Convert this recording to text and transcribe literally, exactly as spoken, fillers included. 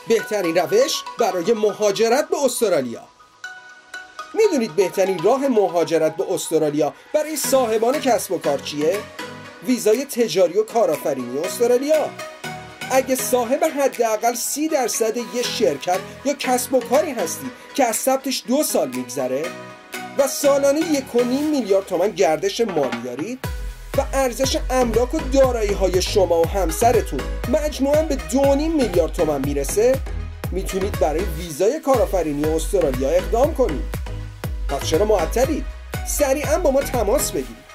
بهترین روش برای مهاجرت به استرالیا. میدونید بهترین راه مهاجرت به استرالیا برای صاحبان کسب و کار چیه؟ ویزای تجاری و کارآفرینی استرالیا. اگه صاحب حداقل سی درصد یه شرکت یا کسب و کاری هستی که از ثبتش دو سال میگذره و سالانه یک و نیم میلیارد تومان گردش مالی دارید و ارزش املاک و دارایی های شما و همسرتون مجموعاً به دو و نیم میلیارد تومان میرسه، میتونید برای ویزای کارآفرینی استرالیا اقدام کنید. پس چرا معطلید؟ سریعاً با ما تماس بگیرید.